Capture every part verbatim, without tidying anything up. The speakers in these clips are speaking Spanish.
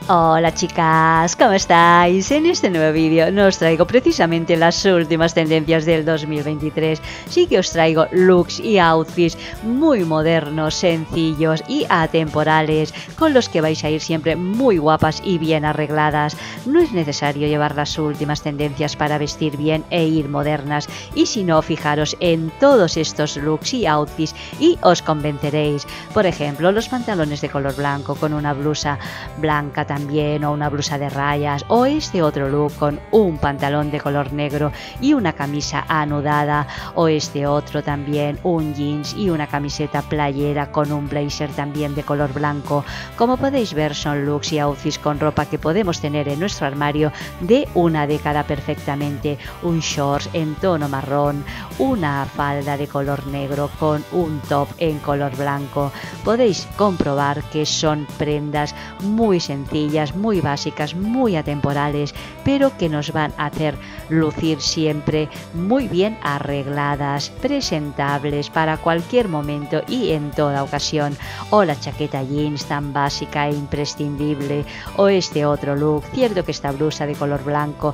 Hola chicas, ¿cómo estáis? En este nuevo vídeo no os traigo precisamente las últimas tendencias del dos mil veintitrés, sí que os traigo looks y outfits muy modernos, sencillos y atemporales, con los que vais a ir siempre muy guapas y bien arregladas. No es necesario llevar las últimas tendencias para vestir bien e ir modernas, y si no, fijaros en todos estos looks y outfits y os convenceréis. Por ejemplo, los pantalones de color blanco con una blusa blanca también, o una blusa de rayas, o este otro look con un pantalón de color negro y una camisa anudada, o este otro también, un jeans y una camiseta playera con un blazer también de color blanco. Como podéis ver, son looks y outfits con ropa que podemos tener en nuestro armario de una década perfectamente. Un shorts en tono marrón, una falda de color negro con un top en color blanco. Podéis comprobar que son prendas muy sencillas, muy básicas, muy atemporales, pero que nos van a hacer lucir siempre muy bien arregladas, presentables para cualquier momento y en toda ocasión. O la chaqueta jeans tan básica e imprescindible, o este otro look. Cierto que esta blusa de color blanco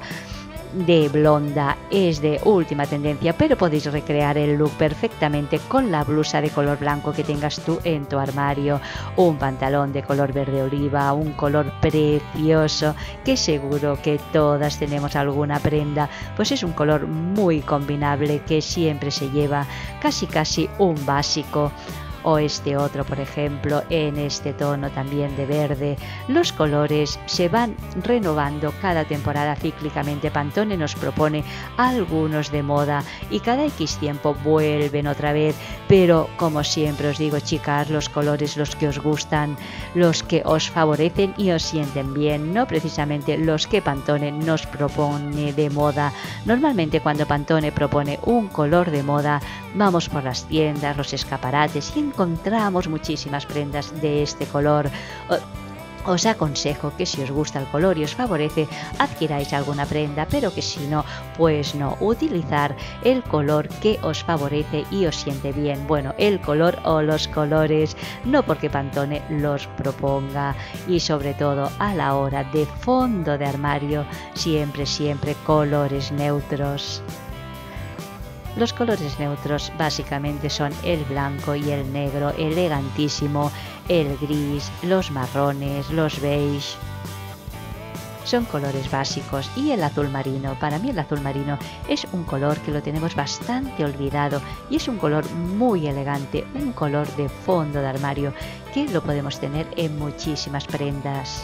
de blonda es de última tendencia, pero podéis recrear el look perfectamente con la blusa de color blanco que tengas tú en tu armario, un pantalón de color verde oliva, un color precioso que seguro que todas tenemos alguna prenda, pues es un color muy combinable que siempre se lleva, casi casi un básico. O este otro, por ejemplo, en este tono también de verde. Los colores se van renovando cada temporada cíclicamente. Pantone nos propone algunos de moda y cada X tiempo vuelven otra vez, pero como siempre os digo, chicas, los colores, los que os gustan, los que os favorecen y os sienten bien, no precisamente los que Pantone nos propone de moda. Normalmente cuando Pantone propone un color de moda, vamos por las tiendas, los escaparates y encontramos muchísimas prendas de este color. Os aconsejo que si os gusta el color y os favorece, adquiráis alguna prenda, pero que si no, pues no, utilizar el color que os favorece y os siente bien. Bueno, el color o los colores, no porque Pantone los proponga. Y sobre todo a la hora de fondo de armario, siempre, siempre colores neutros. Los colores neutros básicamente son el blanco y el negro, elegantísimo, el gris, los marrones, los beige. Son colores básicos. Y el azul marino, para mí el azul marino es un color que lo tenemos bastante olvidado y es un color muy elegante, un color de fondo de armario que lo podemos tener en muchísimas prendas.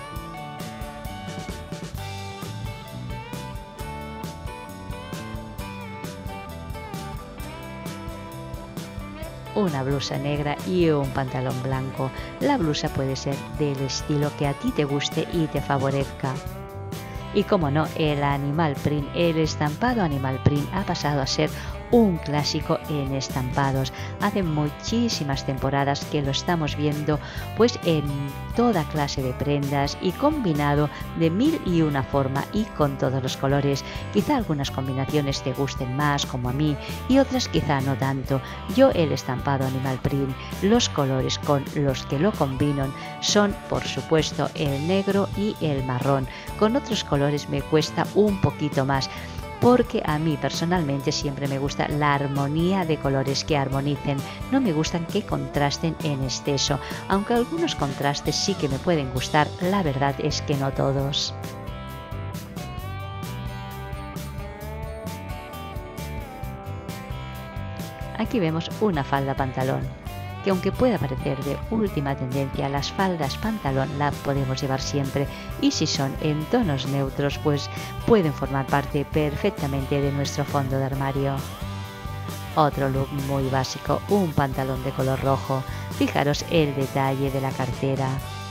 Una blusa negra y un pantalón blanco. La blusa puede ser del estilo que a ti te guste y te favorezca. Y como no, el animal print, el estampado animal print ha pasado a ser un clásico en estampados. Hace muchísimas temporadas que lo estamos viendo pues en toda clase de prendas y combinado de mil y una forma y con todos los colores. Quizá algunas combinaciones te gusten más, como a mí, y otras quizá no tanto. Yo el estampado animal print, los colores con los que lo combinan son por supuesto el negro y el marrón. Con otros colores me cuesta un poquito más, porque a mí personalmente siempre me gusta la armonía de colores, que armonicen, no me gustan que contrasten en exceso, aunque algunos contrastes sí que me pueden gustar, la verdad es que no todos. Aquí vemos una falda pantalón, que aunque pueda parecer de última tendencia, las faldas pantalón la podemos llevar siempre, y si son en tonos neutros pues pueden formar parte perfectamente de nuestro fondo de armario. Otro look muy básico, un pantalón de color rojo. Fijaros el detalle de la cartera.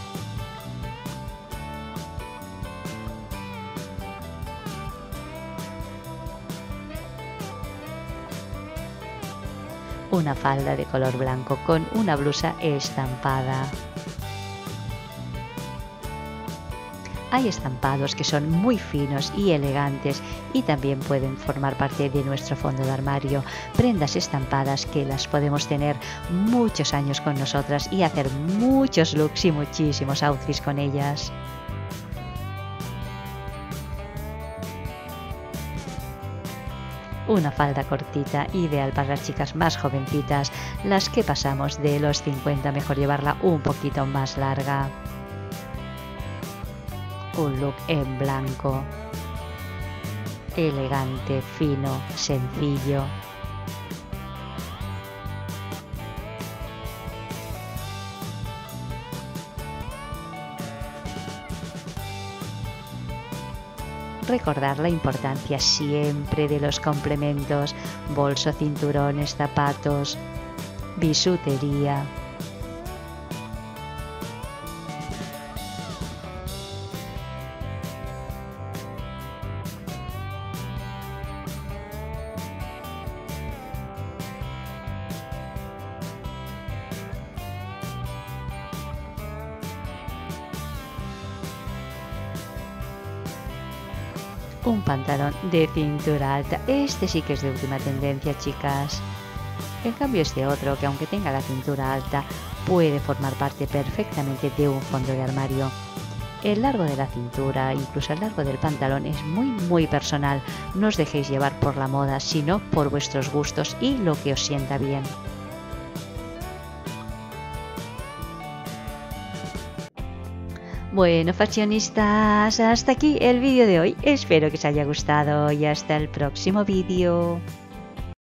Una falda de color blanco con una blusa estampada. Hay estampados que son muy finos y elegantes y también pueden formar parte de nuestro fondo de armario. Prendas estampadas que las podemos tener muchos años con nosotras y hacer muchos looks y muchísimos outfits con ellas. Una falda cortita, ideal para las chicas más jovencitas, las que pasamos de los cincuenta, mejor llevarla un poquito más larga. Un look en blanco, elegante, fino, sencillo. Recordar la importancia siempre de los complementos, bolso, cinturones, zapatos, bisutería. Un pantalón de cintura alta, este sí que es de última tendencia, chicas. En cambio este otro, que aunque tenga la cintura alta, puede formar parte perfectamente de un fondo de armario. El largo de la cintura, incluso el largo del pantalón, es muy muy personal. No os dejéis llevar por la moda, sino por vuestros gustos y lo que os sienta bien. Bueno, fashionistas, hasta aquí el vídeo de hoy. Espero que os haya gustado y hasta el próximo vídeo.